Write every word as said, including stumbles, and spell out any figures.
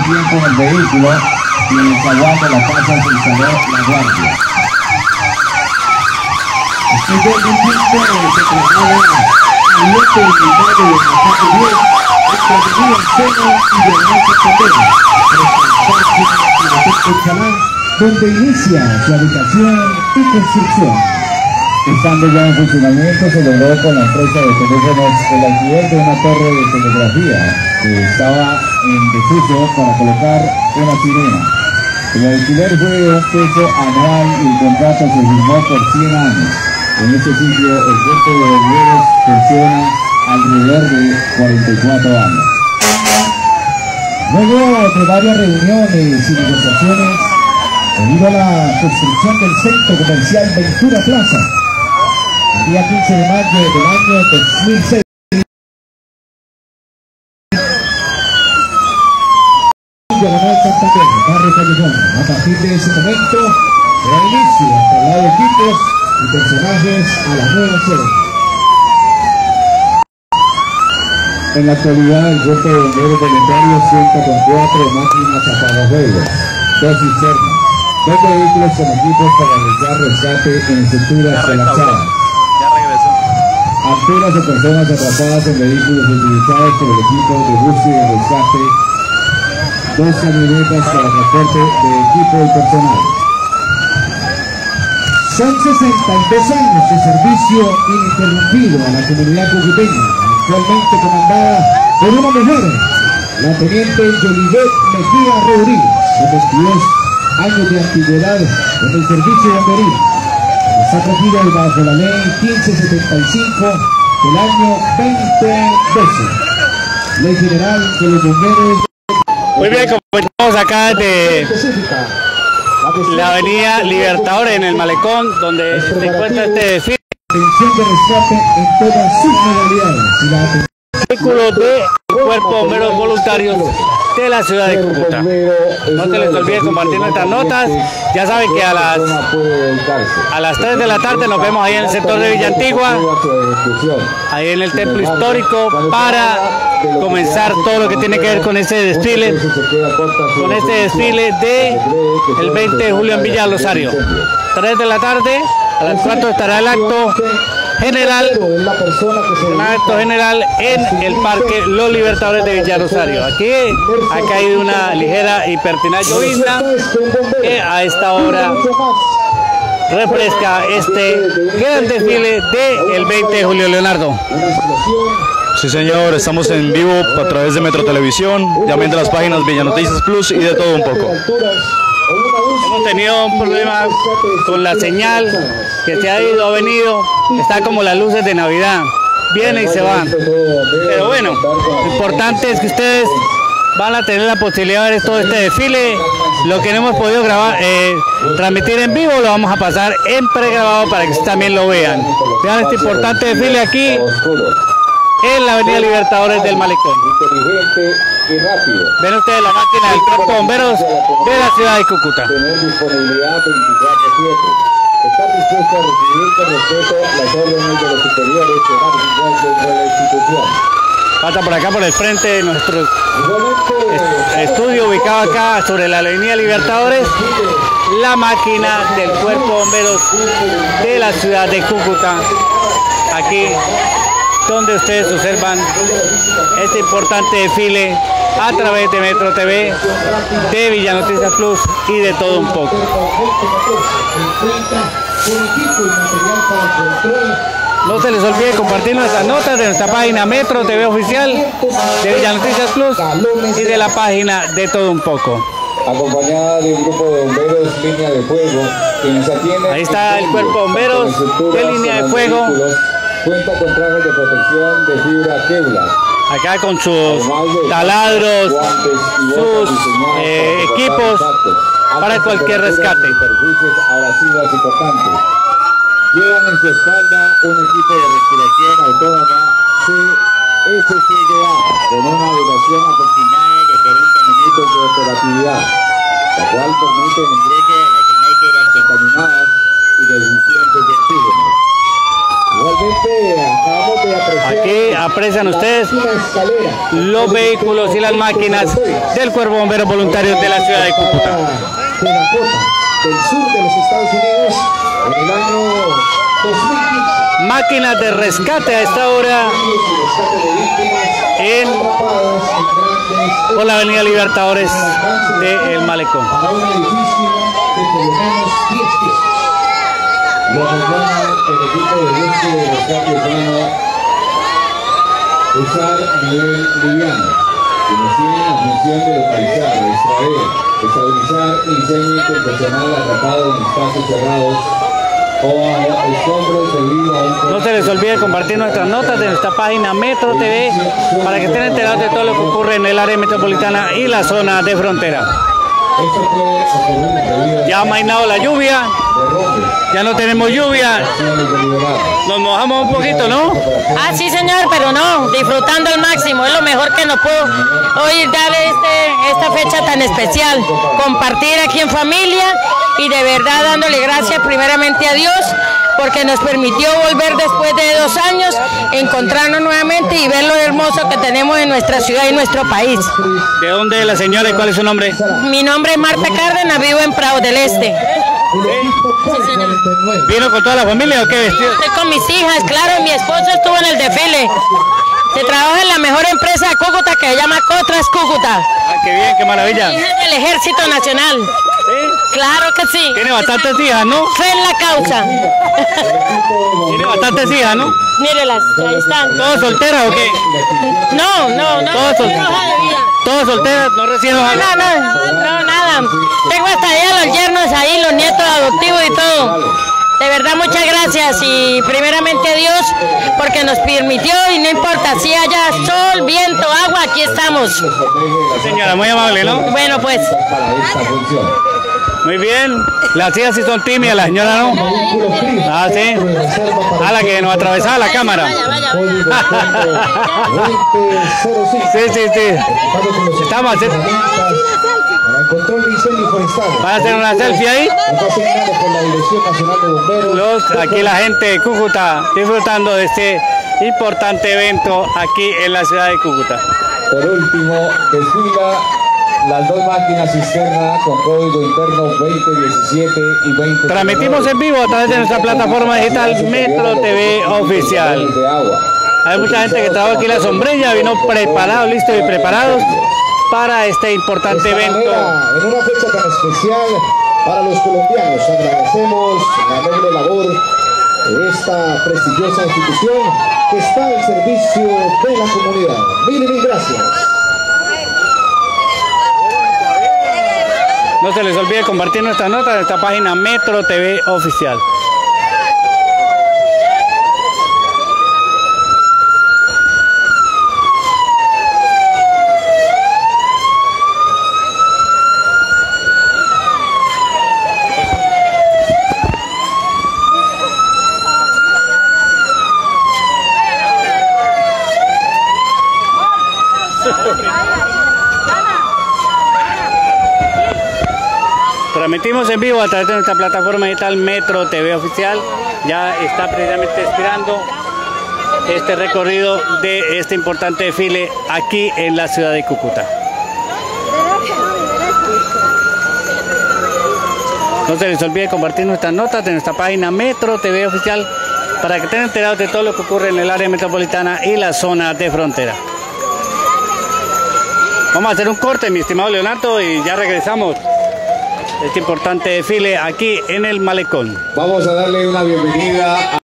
tiempo en el vehículo y en el zaguán de la casa se instaló la guardia. Después del tiempo se traslada al lote unitario de la parte diez, hasta Avenida Seno y Diagonal Santander, frente al Parque Biblioteca Chalán, donde inicia su habitación y construcción. Estando ya en funcionamiento, se logró con la empresa de teléfonos el alquiler de una torre de telegrafía que estaba en desuso para colocar una sirena. El alquiler fue de un peso anual y el contrato se firmó por cien años. En este sitio, el cuerpo de bomberos funciona alrededor de cuarenta y cuatro años. Luego de varias reuniones y negociaciones, debido a la construcción del centro comercial Ventura Plaza, el día quince de mayo del año dos mil seis, Diagonal Santander, barrio Callejón. A partir de ese momento, da inicio al traslado de equipos y personajes a la nueva sede. En la actualidad, el cuerpo de bomberos voluntarios cuenta con cuatro máquinas apagafuegos, dos cisternas, dos vehículos con equipos para realizar rescate en estructuras colapsadas, alturas de personas atrapadas en vehículos utilizados por el equipo de búsqueda y rescate, dos camionetas para transporte de equipo y personal. Son sesenta y dos años de servicio ininterrumpido a la comunidad cucuteña, actualmente comandada por una mujer, la teniente Yolivet Mejía Rodríguez, con veintidós años de antigüedad en el servicio bomberil. Está regida bajo la ley quince setenta y cinco del año veinte doce, Ley General de los Bomberos. Muy bien, como estamos acá de la avenida Libertadores en el Malecón, donde se encuentra este desfile. Atención de rescate en todas sus modalidades. Y la Vehículo de Cuerpo de Bomberos Voluntarios de la ciudad de Cúcuta. No se les olvide compartir nuestras notas. Ya saben que a las, a las tres de la tarde nos vemos ahí en el sector de Villa Antigua, ahí en el templo histórico, para comenzar todo lo que tiene que ver con este desfile, con este desfile de el veinte de julio en Villa Rosario. tres de la tarde, a las cuatro estará el acto general, un acto general en el Parque Los Libertadores de Villa Rosario. Aquí ha caído una ligera y pertinaz llovizna que a esta hora refresca este gran desfile del veinte de julio, Leonardo. Sí, señor, estamos en vivo a través de Metro Televisión, ya viendo las páginas Villa Noticias Plus y de todo un poco. Hemos tenido un problema con la señal, que se ha ido, ha venido, está como las luces de Navidad, vienen y se van. Pero bueno, lo importante es que ustedes van a tener la posibilidad de ver todo este desfile. Lo que no hemos podido grabar, eh, transmitir en vivo, lo vamos a pasar en pregrabado para que ustedes también lo vean. Vean este importante desfile aquí en la avenida Libertadores del Malecón. Y rápido. Ven ustedes la máquina del Cuerpo de Bomberos de la ciudad de Cúcuta. Tener disponibilidad veinticuatro siete. Estar dispuesto a recibir con respeto las órdenes de los superiores que van dentro de la institución. Falta por acá por el frente de nuestro est estudio ubicado acá sobre la avenida Libertadores, la máquina del Cuerpo de Bomberos de la ciudad de Cúcuta. Aquí donde ustedes observan este importante desfile a través de Metro T V, de Villa Noticias Plus y de todo un poco. No se les olvide compartir nuestras notas de nuestra página Metro T V Oficial, de Villa Noticias Plus y de la página de todo un poco. Acompañada de un grupo de bomberos línea de fuego, quienes atienden. Ahí está el Cuerpo de Bomberos de línea de fuego. Cuenta con trajes de protección de fibra Kevlar. Acá con sus taladros, sus eh, equipos para cualquier rescate. Superficies abrasivas importantes. Llevan en su espalda un equipo de respiración autónoma C S C D A con una duración aproximada de cuarenta minutos de operatividad, la cual permite el ingreso a las atmósferas contaminadas y deficientes de oxígeno. Igualmente acabamos de apreciar. Aquí aprecian ustedes los vehículos y las máquinas del Cuerpo de Bomberos Voluntarios de la ciudad de Cúcuta. De Dakota, del sur de los Estados Unidos, en el año dos mil quince. Máquinas de rescate a esta hora en por la avenida Libertadores de El Malecón. Para un edificio de por lo menos diez pisos. Lo conforma el equipo de búsqueda de rescate urbano usar nivel liviano, que nos tiene la función de localizar, extraer, estabilizar incendios profesional atrapado en espacios cerrados o a escombros debido a un... No se les olvide compartir nuestras notas de nuestra página Metro T V para que estén enterados de todo lo que ocurre en el área metropolitana y la zona de frontera. Ya ha amainado la lluvia, ya no tenemos lluvia, nos mojamos un poquito, ¿no? Ah, sí señor, pero no, disfrutando al máximo, es lo mejor que nos puedo hoy darle este, esta fecha tan especial, compartir aquí en familia y de verdad dándole gracias primeramente a Dios porque nos permitió volver después de dos años, encontrarnos nuevamente y ver lo hermoso que tenemos en nuestra ciudad y nuestro país. ¿De dónde es la señora y cuál es su nombre? Mi nombre es Marta Cárdenas, vivo en Prado del Este. Sí, señor. ¿Vino con toda la familia o qué vestido? Estoy con mis hijas, claro, mi esposo estuvo en el desfile. Se trabaja en la mejor empresa de Cúcuta que se llama Cotras Cúcuta. Ah, qué bien, qué maravilla. Mi hija es del Ejército Nacional. ¿Sí? Claro que sí. Tiene bastantes hijas, ¿no? Fe en la causa. Tiene bastantes hijas, ¿no? Mírelas, ahí están. ¿Todas solteras o qué? No, no, no. Todas solteras. ¿Todas solteras? ¿No recién No, no, no, nada. Tengo hasta allá los yernos ahí, los nietos adoptivos y todo. De verdad, muchas gracias y primeramente a Dios porque nos permitió y no importa si haya sol, viento, agua, aquí estamos. Señora, muy amable, ¿no? Bueno, pues. Muy bien. Las hijas sí son tímidas, la señora no. Ah, sí. A la que nos atravesaba la cámara. Sí, sí, sí. Estamos haciendo... ¿Van a hacer una selfie ahí? Los, aquí la gente de Cúcuta disfrutando de este importante evento aquí en la ciudad de Cúcuta. Por último, desfila las dos máquinas cisterna con código interno veinte diecisiete y veinte. Transmitimos en vivo a través de nuestra plataforma digital Metro T V Oficial. Hay mucha gente que trabaja aquí en la sombrilla, vino preparado, listo y preparados para este importante evento. En una fecha tan especial para los colombianos, agradecemos la noble labor de esta prestigiosa institución que está al servicio de la comunidad. Mil y mil gracias. No se les olvide compartir nuestra nota de esta página Metro T V Oficial. Transmitimos en vivo a través de nuestra plataforma digital Metro T V Oficial. Ya está precisamente esperando este recorrido de este importante desfile aquí en la ciudad de Cúcuta. No se les olvide compartir nuestras notas de nuestra página Metro T V Oficial para que estén enterados de todo lo que ocurre en el área metropolitana y la zona de frontera. Vamos a hacer un corte, mi estimado Leonardo, y ya regresamos. Este importante desfile aquí en el Malecón. Vamos a darle una bienvenida a